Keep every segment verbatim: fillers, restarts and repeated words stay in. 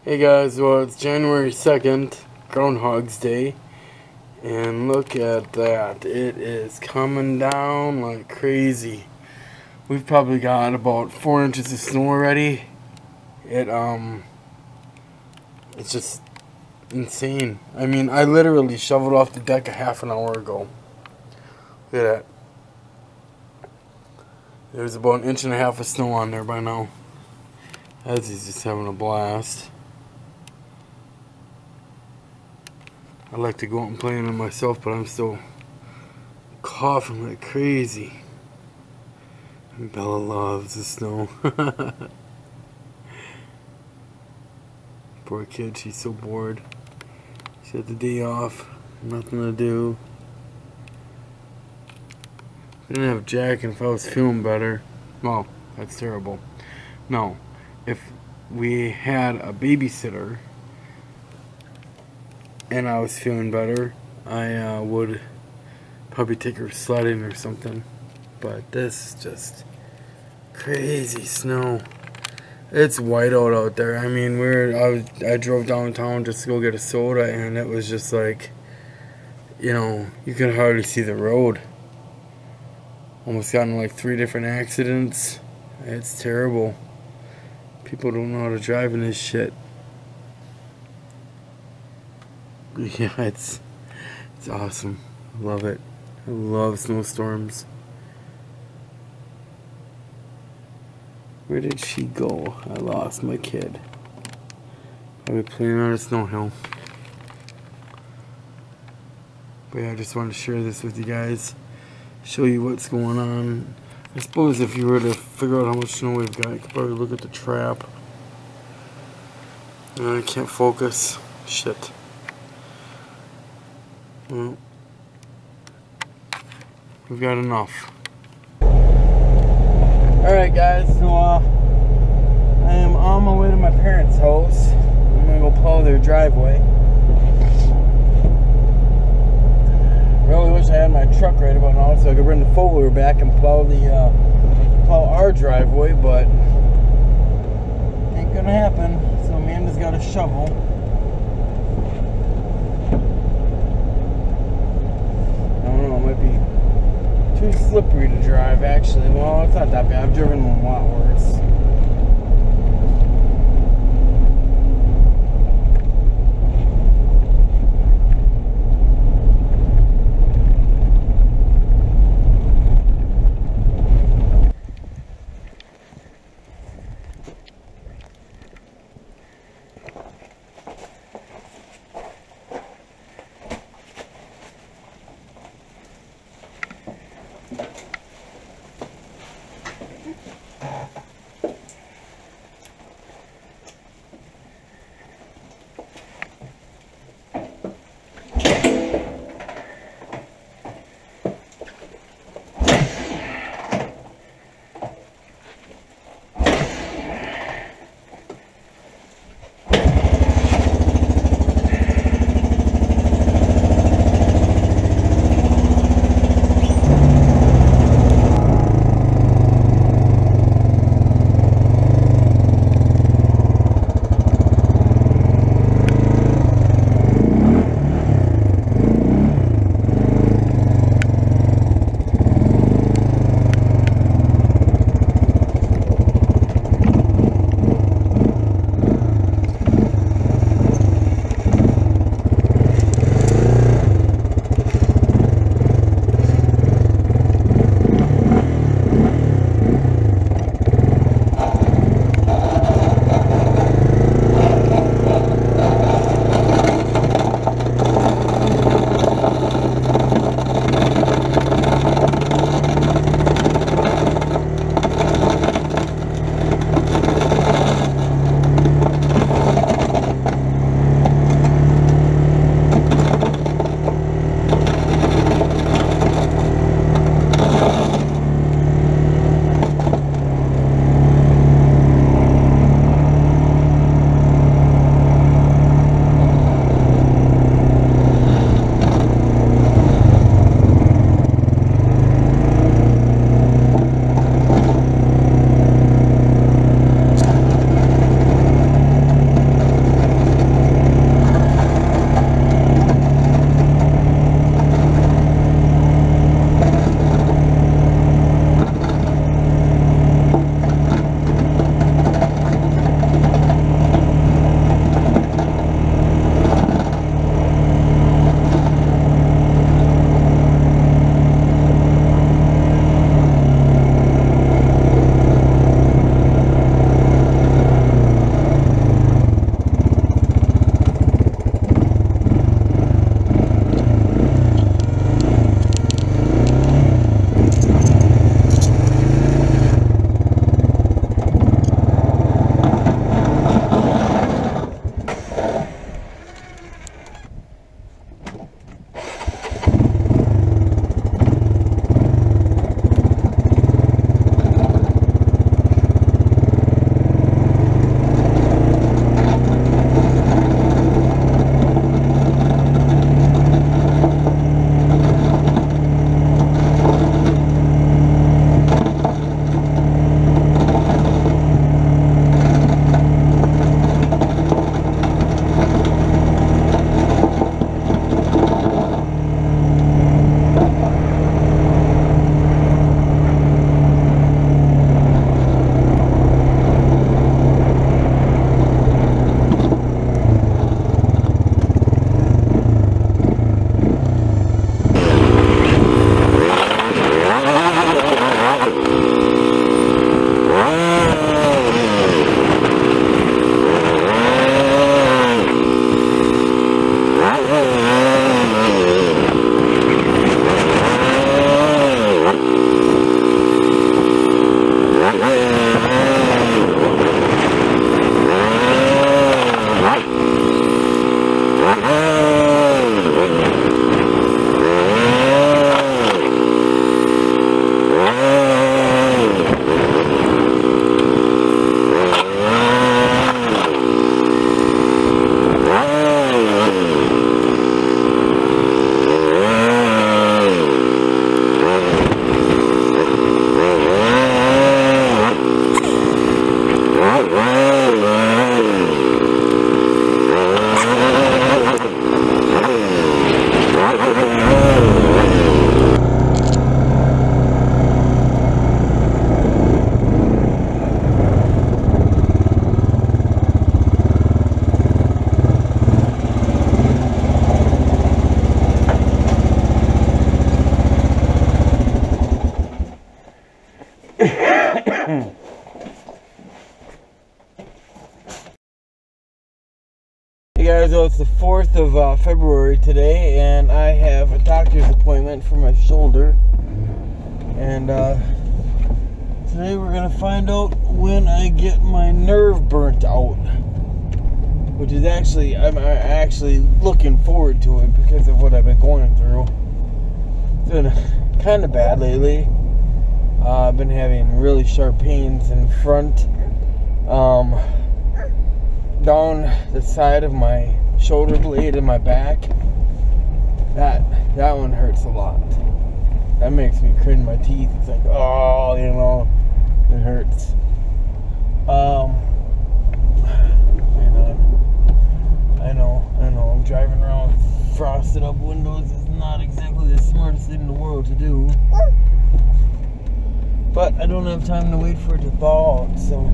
Hey guys, well it's January second, Groundhog's Day, and look at that, it is coming down like crazy. We've probably got about four inches of snow already. It, um, it's just insane. I mean, I literally shoveled off the deck a half an hour ago. Look at that. There's about an inch and a half of snow on there by now. As he's just having a blast. I like to go out and play in it myself, but I'm still coughing like crazy. And Bella loves the snow. Poor kid, she's so bored. She had the day off, nothing to do. I didn't have Jack, and if I was feeling better, well, that's terrible. No, if we had a babysitter and I was feeling better, I uh, would probably take her sledding or something. But this is just crazy snow. It's white out out there. I mean, we're I was I drove downtown just to go get a soda, and it was just like, you know, you could hardly see the road. Almost got in like three different accidents. It's terrible. People don't know how to drive in this shit. Yeah, it's it's awesome. I love it. I love snowstorms. Where did she go? I lost my kid. Probably playing on a snow hill. But yeah, I just wanted to share this with you guys. Show you what's going on. I suppose if you were to figure out how much snow we've got, you could probably look at the trap. Uh, I can't focus. Shit. Well, we've got enough. Alright guys, so uh, I am on my way to my parents' house. I'm gonna go plow their driveway. Really wish I had my truck right about now so I could bring the four-wheeler back and plow the uh, plow our driveway, but ain't gonna happen. So Amanda's got a shovel. I don't know, it might be too slippery to drive, actually. Well, it's not that bad. I've driven them a lot worse. guys, well, it's the fourth of uh, February today, and I have a doctor's appointment for my shoulder. And uh, today we're going to find out when I get my nerve burnt out. Which is actually, I'm actually looking forward to it because of what I've been going through. It's been kind of bad lately. Uh, I've been having really sharp pains in front, um, down the side of my shoulder blade and my back. That that one hurts a lot. That makes me cringe my teeth. It's like, oh, you know, it hurts. Um, I know, I know, driving around with frosted up windows is not exactly the smartest thing in the world to do. But I don't have time to wait for it to thaw out, so.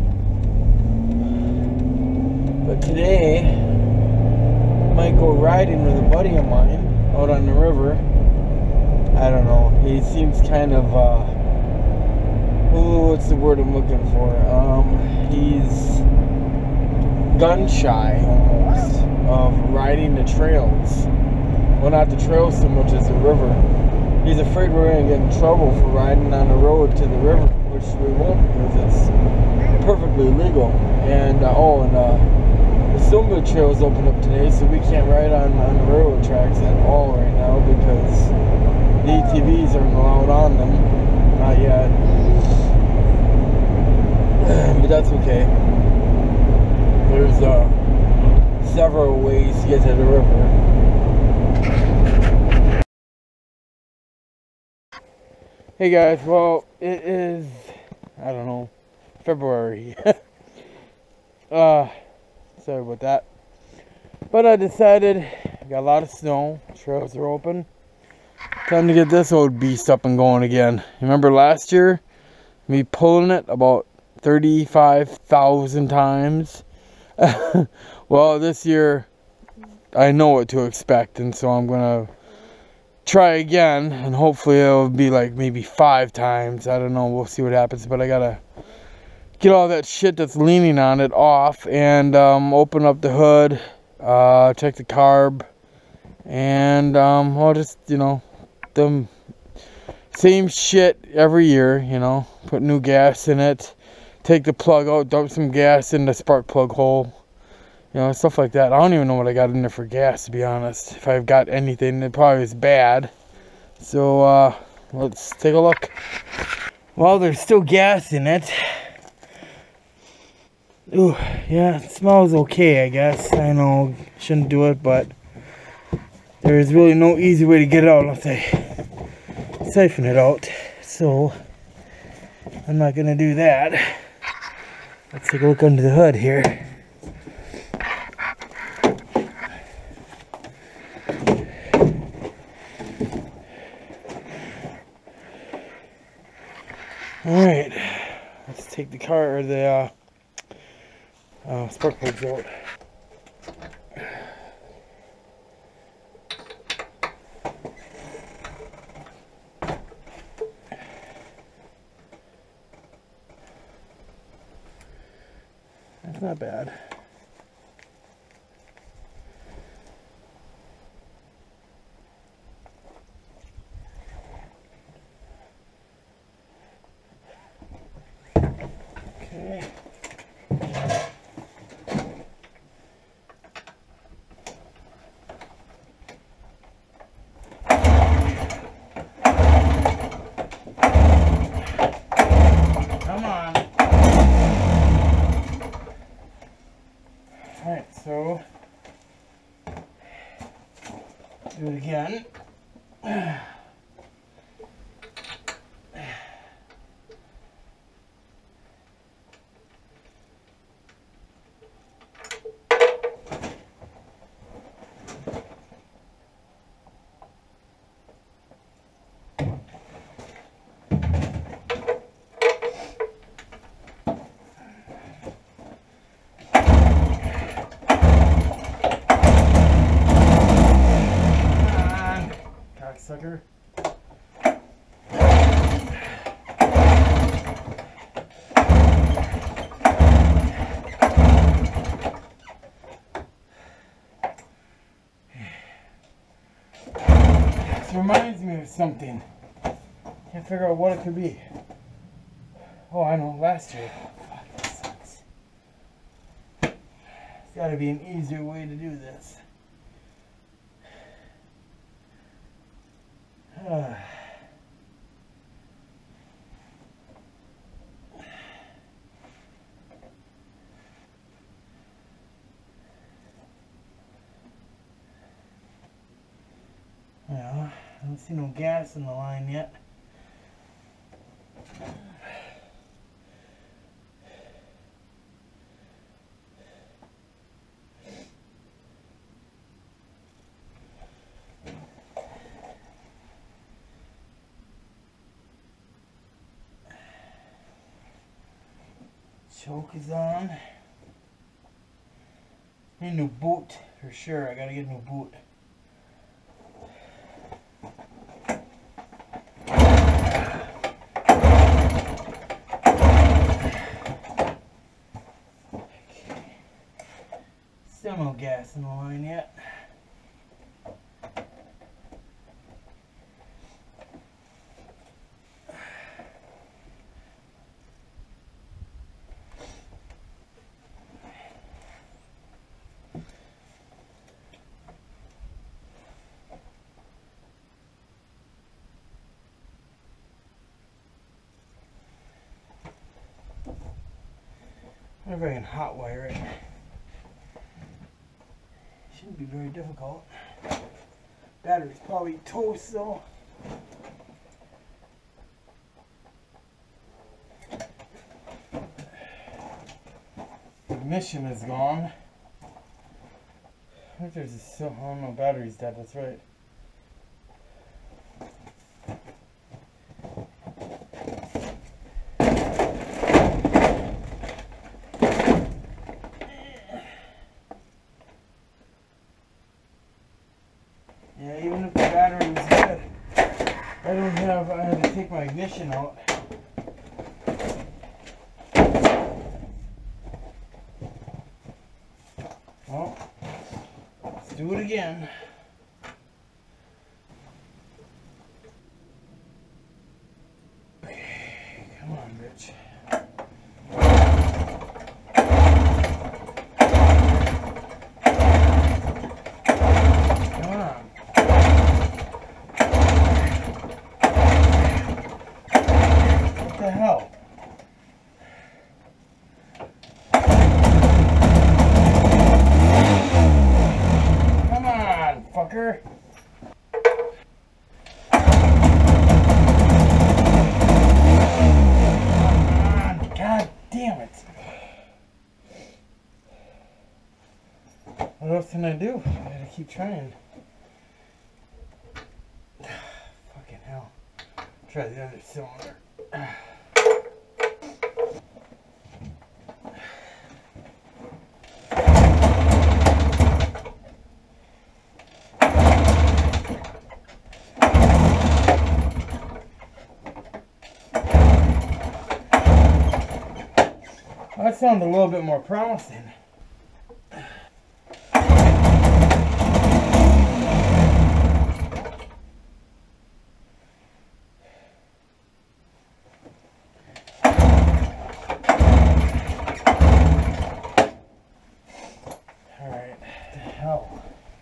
But today, I might go riding with a buddy of mine out on the river. I don't know, he seems kind of, uh, oh, what's the word I'm looking for? Um, he's gun shy almost of riding the trails. Well, not the trails so much as the river. He's afraid we're going to get in trouble for riding on the road to the river, which we won't because it's perfectly legal. And uh, oh, and uh, the snowmobile trails open up today, so we can't ride on, on the railroad tracks at all right now because the A T Vs aren't allowed on them. Not yet. But that's okay. There's uh, several ways to get to the river. Hey guys, well, it is, I don't know, February. uh, sorry about that. But I decided, I got a lot of snow, trails are open. Time to get this old beast up and going again. Remember last year, me pulling it about thirty-five thousand times? Well, this year I know what to expect, and so I'm gonna try again, and hopefully it'll be like maybe five times. I don't know, we'll see what happens, but I gotta get all that shit that's leaning on it off and um, open up the hood, uh, check the carb, and um, I'll just, you know, the same shit every year, you know, put new gas in it, take the plug out, dump some gas in the spark plug hole, you know, stuff like that. I don't even know what I got in there for gas, to be honest. If I've got anything, it probably is bad. So, uh, let's take a look. Well, there's still gas in it. Ooh, yeah, it smells okay, I guess. I know, shouldn't do it, but there is really no easy way to get it out unless I siphon it out. So, I'm not gonna do that. Let's take a look under the hood here. Alright, let's take the car, or the uh, uh, spark plugs out. That's not bad. Okay. Come on. Alright, so do it again. Sucker. reminds me of something. Can't figure out what it could be. Oh, I know, last year. Fuck, that sucks. There's gotta be an easier way to do this. Uh. Well, I don't see no gas in the line yet. Choke is on. Need a new boot for sure. I gotta get a new boot. Still no gas in the line yet. I wonder if I can hot wire it. Shouldn't be very difficult. Battery's probably toast though. Ignition is gone. I wonder if there's a still, oh no, battery's dead, that's right. Yeah, even if the battery was dead, I don't have, I had to take my ignition out. Well, let's do it again. Okay, come on, bitch. What the hell? Come on, fucker. Come on, god damn it. What else can I do? I gotta keep trying. Fucking hell. Try the other cylinder. That sounded a little bit more promising. Alright, the hell.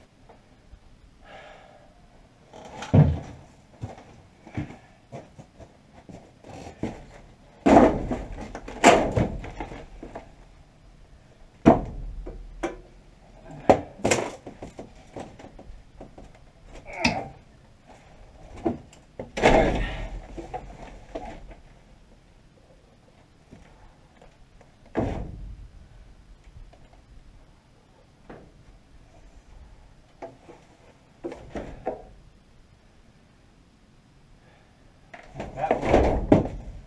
That one.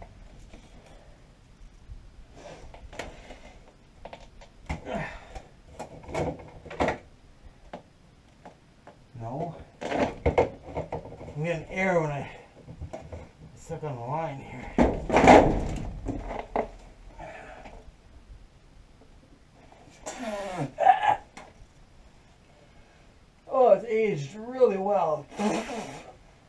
No. I'm getting air when I stuck on the line here. Oh, it's aged really well.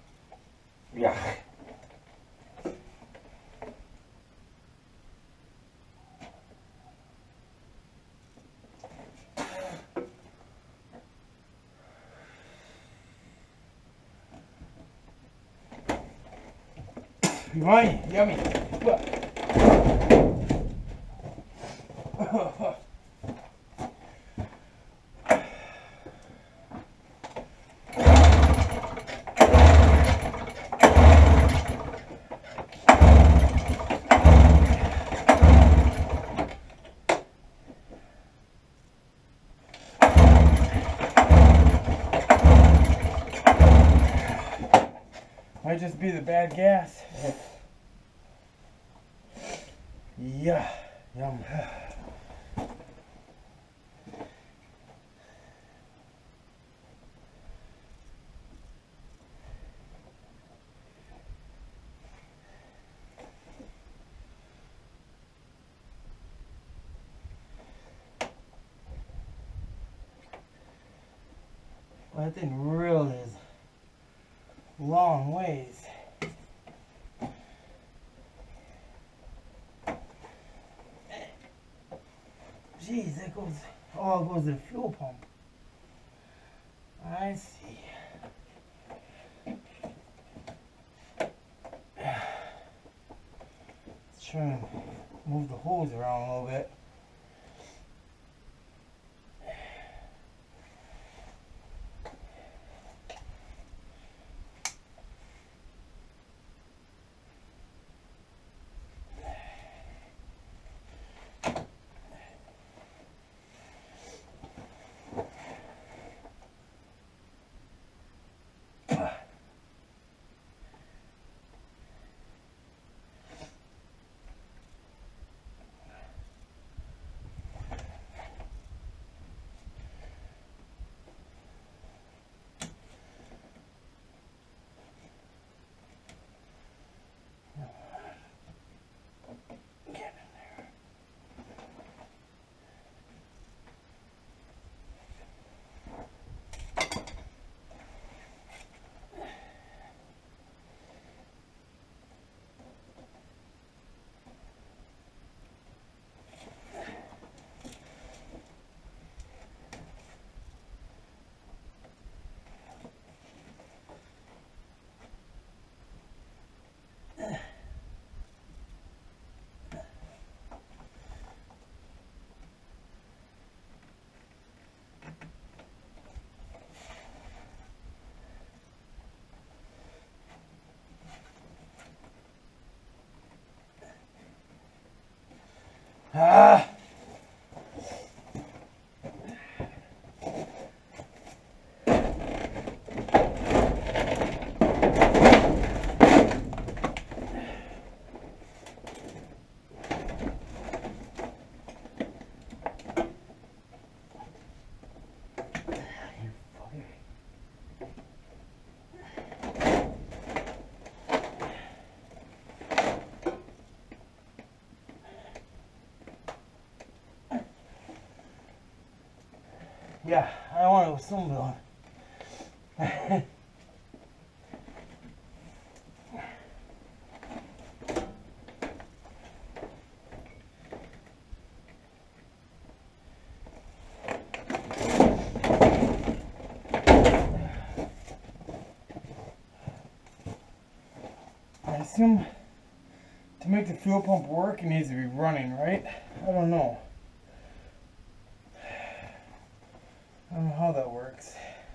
Yummy, yummy. Might just be the bad gas. Yeah, yum. Well, that thing really is long ways. Jeez, that goes, oh, it goes to the fuel pump. I see. Let's try and move the hose around a little bit. Ah! Yeah, I don't want to go snowmobiling. I assume to make the fuel pump work, it needs to be running, right? I don't know. I don't know how that works.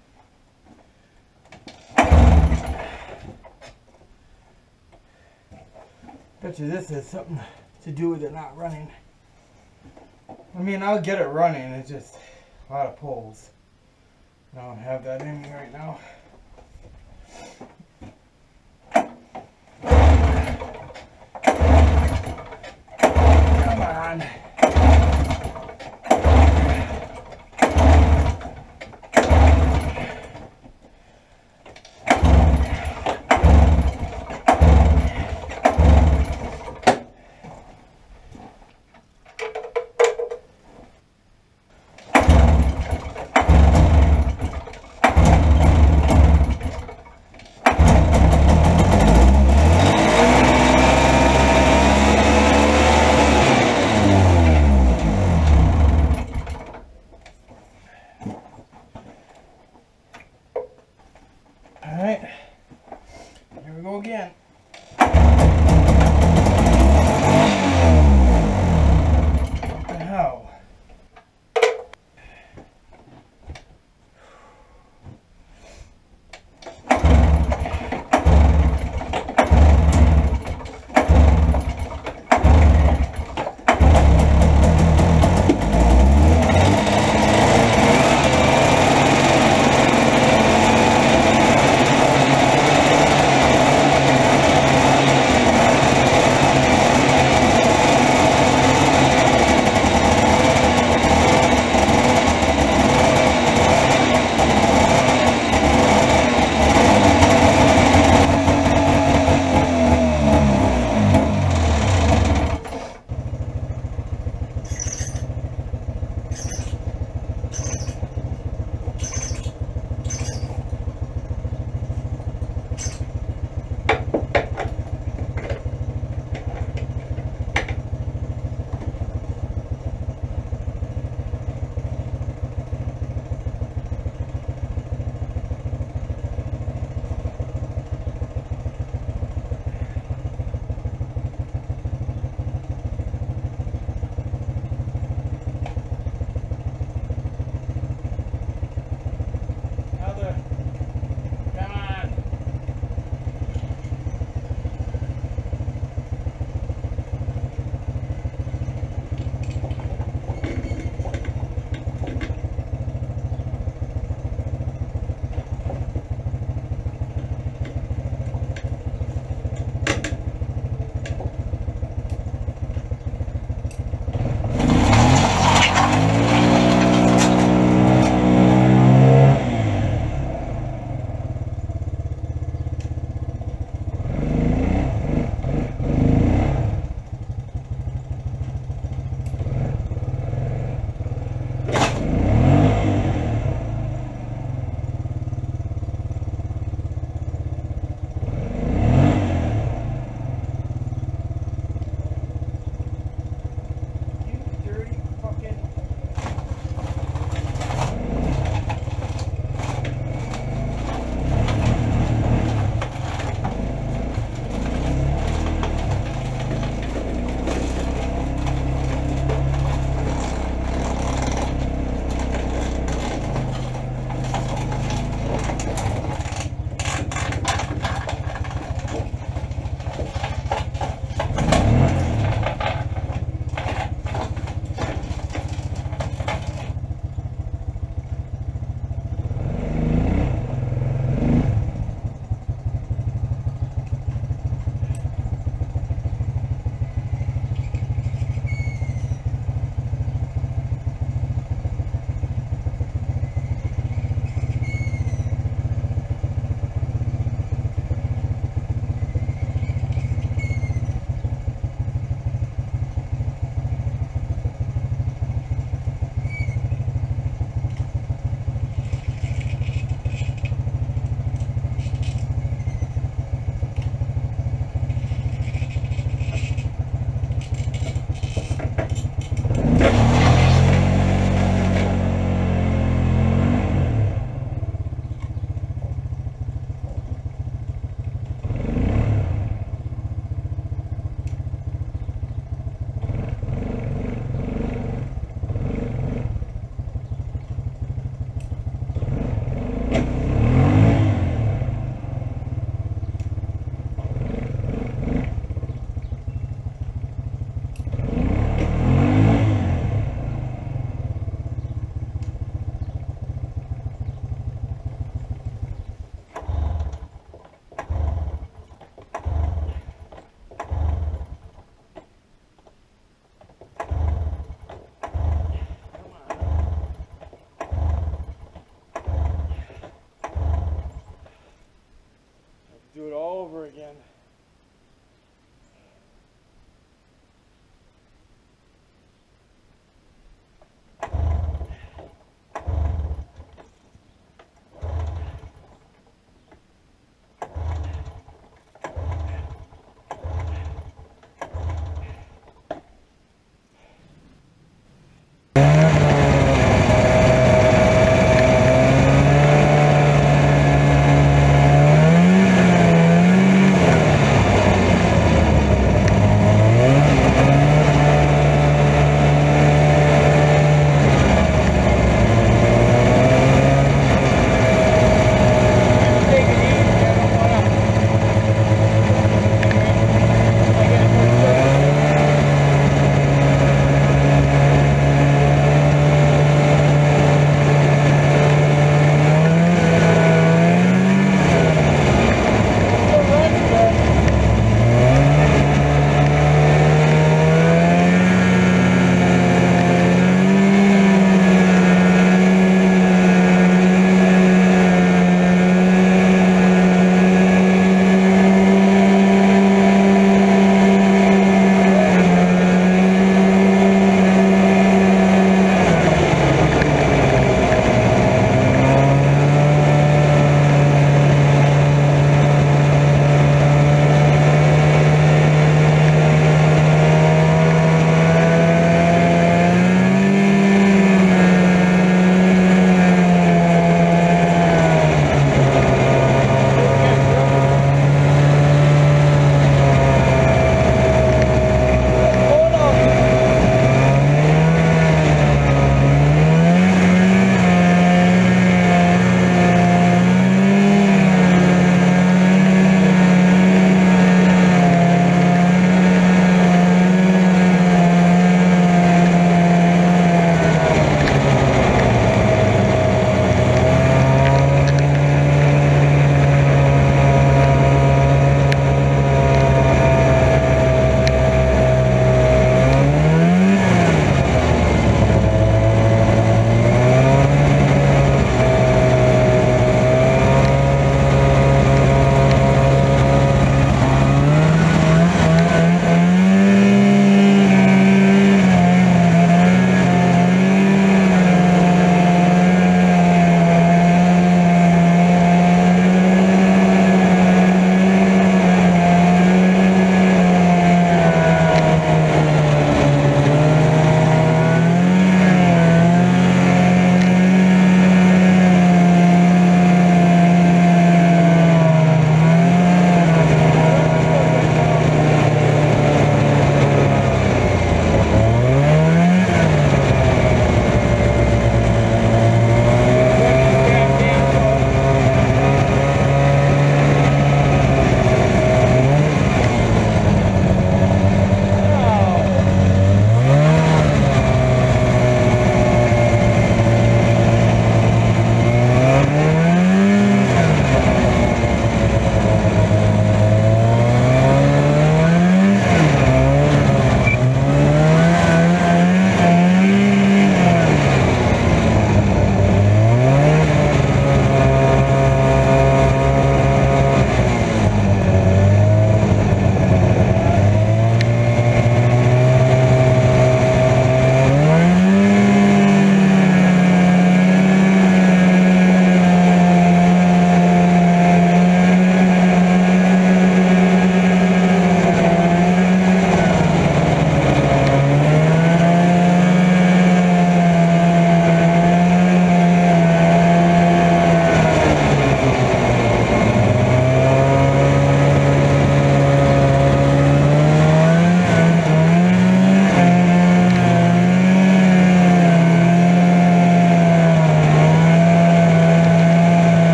Bet you this has something to do with it not running. I mean, I'll get it running, it's just a lot of pulls. I don't have that in me right now. Come on.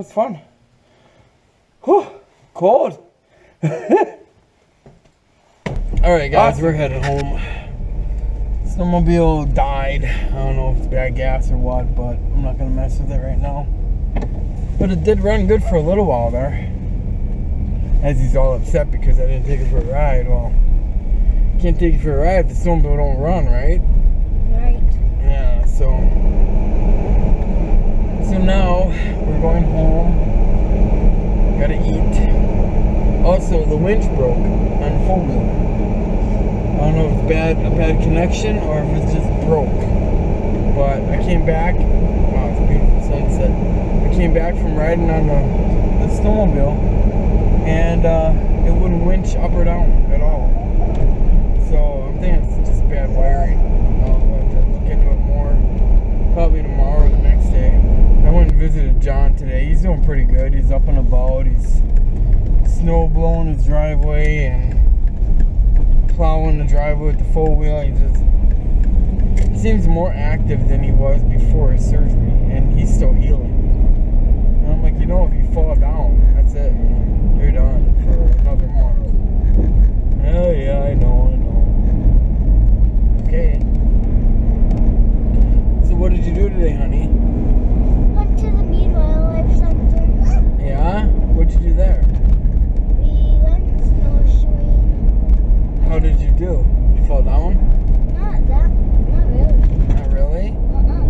was fun. Whew, cold. Alright guys, awesome. We're headed home. Snowmobile died. I don't know if it's bad gas or what, but I'm not gonna mess with it right now. But it did run good for a little while there. As he's all upset because I didn't take it for a ride. Well, can't take it for a ride if the snowmobile don't run, right? Right. Yeah, so so now we're going home. Gotta eat. Also, the winch broke on the four wheeler. I don't know if it's bad a bad connection or if it's just broke. But I came back. Wow, it's a beautiful sunset. I came back from riding on the, the snowmobile, and uh, it wouldn't winch up or down at all. So I'm thinking it's just bad wiring. I'll have to look into it more probably tomorrow or the next day. I went and visited John today. He's doing pretty good. He's up and about. He's snow blowing his driveway and plowing the driveway with the four wheel. He just he seems more active than he was before his surgery, and he's still healing. And I'm like, you know, if you fall down, that's it, man. You're done for another month. Oh yeah, I know, I know. Okay. So what did you do today, honey? Went to the Mead Wildlife Center. Yeah? What'd you do there? We went snowshoeing. How did you do? Did you fall down? Not that, not really. Not really? Uh-uh.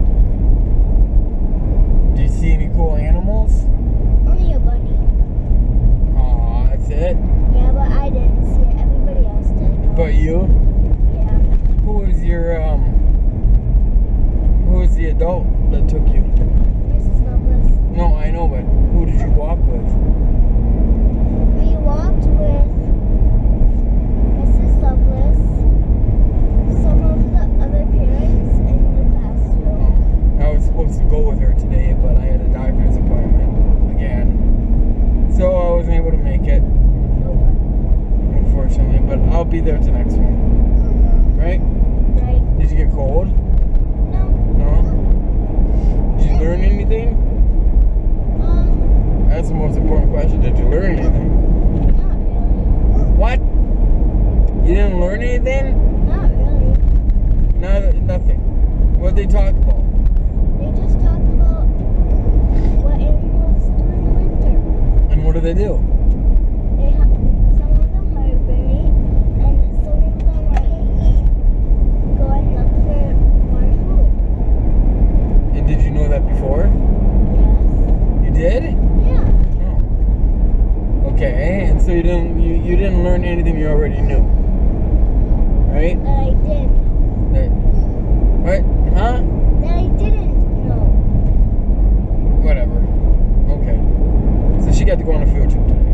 Did you see any cool animals? Only a bunny. Aw, that's it? Yeah, but I didn't see it. Everybody else did. But you? Yeah. Who was your, um, who was the adult that took you? Missus Lovelace. No, I know, but who did you walk with? We walked with Missus Lovelace, some of the other parents in the classroom. Oh, I was supposed to go with her today, but I had a doctor's appointment again. So I wasn't able to make it, Nope. unfortunately, but I'll be there to the next one. Right? Right. Did you get cold? No. No? Did you learn anything? Um, That's the most important question. Did you learn anything? not really. What? You didn't learn anything? Not really. No, nothing. What did they talk about? They just talked about what animals do in the winter. And what do they do? They ha some of them hibernate, and some of them are go and look for more food. And did you know that before? Yes. You did? Yeah. Oh. Okay, and so you didn't you, you didn't learn anything you already knew. Right? That I did. That, what? Huh? That I didn't know. Whatever. Okay. So she got to go on a field trip today.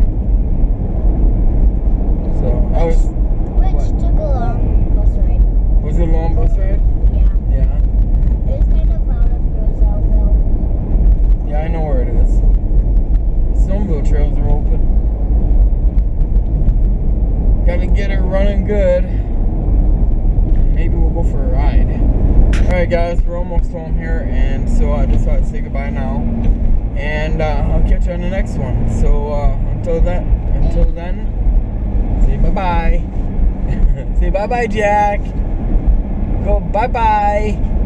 So I was Which what? took a long bus ride. Was it a long bus ride? Yeah. Yeah. It was kind of out of Roosevelt. Yeah, I know where it is. Snowmobile trails are open. Gotta get it running good. And maybe we'll go for a ride. Alright guys, we're almost home here, and so I just thought to say goodbye now. And uh, I'll catch you on the next one. So uh, until that until then, say bye bye. Say bye bye, Jack. Go bye bye.